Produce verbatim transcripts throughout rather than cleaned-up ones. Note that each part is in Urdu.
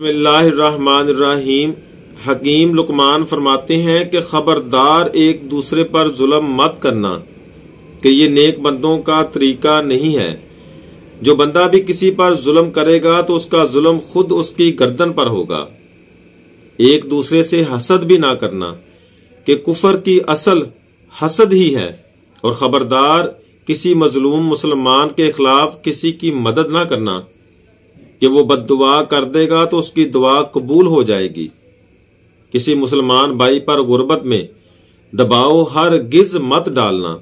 بسم اللہ الرحمن الرحیم۔ حکیم لقمان فرماتے ہیں کہ خبردار ایک دوسرے پر ظلم مت کرنا کہ یہ نیک بندوں کا طریقہ نہیں ہے۔ جو بندہ بھی کسی پر ظلم کرے گا تو اس کا ظلم خود اس کی گردن پر ہوگا۔ ایک دوسرے سے حسد بھی نہ کرنا کہ کفر کی اصل حسد ہی ہے، اور خبردار کسی مظلوم مسلمان کے خلاف کسی کی مدد نہ کرنا کہ وہ بد دعا کر دے گا تو اس کی دعا قبول ہو جائے گی۔ کسی مسلمان بھائی پر غربت میں دباؤ ہرگز مت ڈالنا۔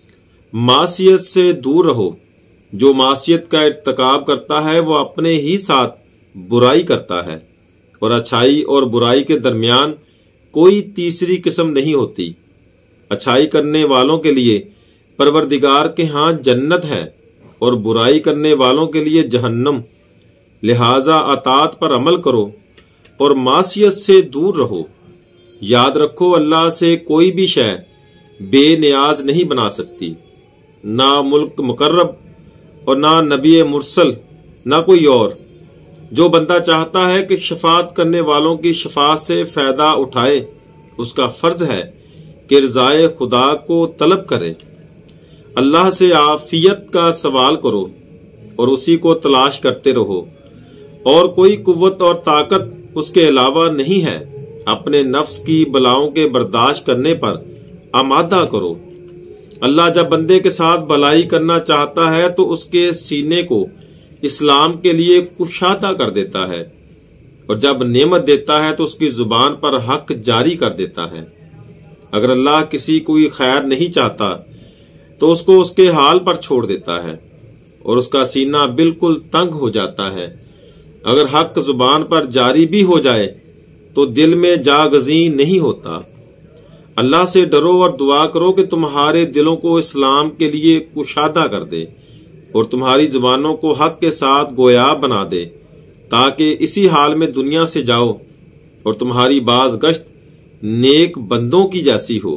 معصیت سے دور رہو۔ جو معصیت کا ارتکاب کرتا ہے وہ اپنے ہی ساتھ برائی کرتا ہے، اور اچھائی اور برائی کے درمیان کوئی تیسری قسم نہیں ہوتی۔ اچھائی کرنے والوں کے لیے پروردگار کے ہاں جنت ہے، اور برائی کرنے والوں کے لیے جہنم۔ لہذا اطاعت پر عمل کرو اور معصیت سے دور رہو۔ یاد رکھو اللہ سے کوئی بھی شے بے نیاز نہیں بنا سکتی، نہ ملک مقرب اور نہ نبی مرسل، نہ کوئی اور۔ جو بندہ چاہتا ہے کہ شفاعت کرنے والوں کی شفاعت سے فائدہ اٹھائے، اس کا فرض ہے کہ رضائے خدا کو طلب کرے۔ اللہ سے عافیت کا سوال کرو اور اسی کو تلاش کرتے رہو، اور کوئی قوت اور طاقت اس کے علاوہ نہیں ہے۔ اپنے نفس کی بلاؤں کے برداشت کرنے پر آمادہ کرو۔ اللہ جب بندے کے ساتھ بھلائی کرنا چاہتا ہے تو اس کے سینے کو اسلام کے لیے کشادہ کر دیتا ہے، اور جب نعمت دیتا ہے تو اس کی زبان پر حق جاری کر دیتا ہے۔ اگر اللہ کسی کوئی خیر نہیں چاہتا تو اس کو اس کے حال پر چھوڑ دیتا ہے، اور اس کا سینہ بالکل تنگ ہو جاتا ہے۔ اگر حق زبان پر جاری بھی ہو جائے تو دل میں جاگزیں نہیں ہوتا۔ اللہ سے ڈرو اور دعا کرو کہ تمہارے دلوں کو اسلام کے لیے کشادہ کر دے، اور تمہاری زبانوں کو حق کے ساتھ گویا بنا دے، تاکہ اسی حال میں دنیا سے جاؤ اور تمہاری باز گشت نیک بندوں کی جیسی ہو۔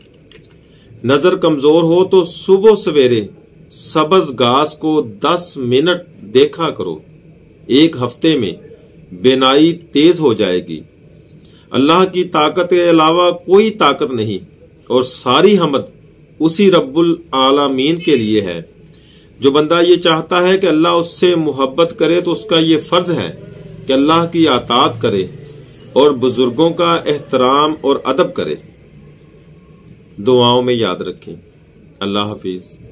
نظر کمزور ہو تو صبح سویرے سبز گھاس کو دس منٹ دیکھا کرو، ایک ہفتے میں بینائی تیز ہو جائے گی۔ اللہ کی طاقت کے علاوہ کوئی طاقت نہیں، اور ساری حمد اسی رب العالمین کے لیے ہے۔ جو بندہ یہ چاہتا ہے کہ اللہ اس سے محبت کرے تو اس کا یہ فرض ہے کہ اللہ کی اطاعت کرے اور بزرگوں کا احترام اور ادب کرے۔ دعاؤں میں یاد رکھیں۔ اللہ حافظ۔